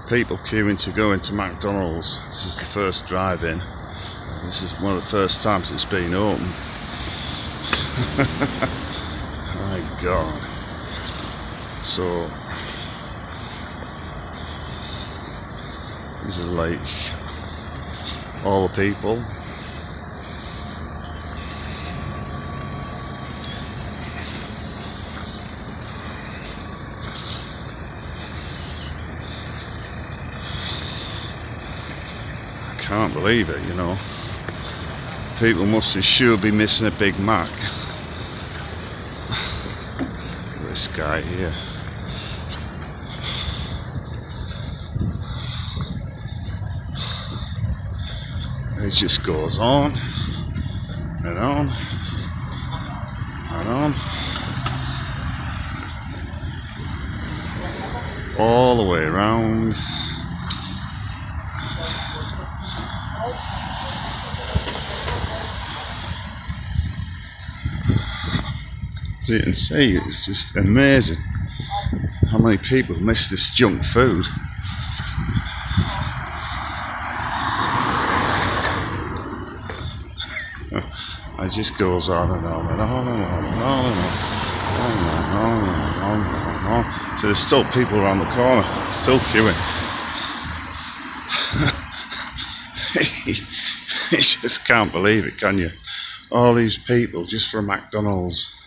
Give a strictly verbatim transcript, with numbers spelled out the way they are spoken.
People queuing to go into McDonald's. This is the first drive-in. This is one of the first times it's been open. My God. So this is like all the people. I can't believe it, you know. People must sure be missing a Big Mac. This guy here. It just goes on and on and on all the way around. As you can see, it's just amazing how many people miss this junk food. It just goes on and on and on and on and on and on and on and on and on. So there's still people around the corner, still queuing. You just can't believe it, can you? All these people just for McDonald's.